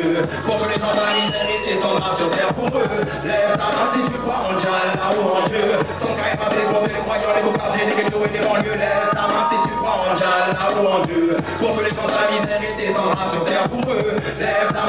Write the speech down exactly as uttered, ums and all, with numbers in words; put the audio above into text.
Dieu, pour que les gens de la misère et descendra sur terre pour eux. Lève ta main si tu crois en Jah ou en Dieu. Ton cas est pas développé, les croyants, les boucardiers, les ghettos et les banlieues. Lève ta main si tu crois en Jah ou en Dieu, pour que les gens de la misère et descendra sur terre pour eux. Lève ta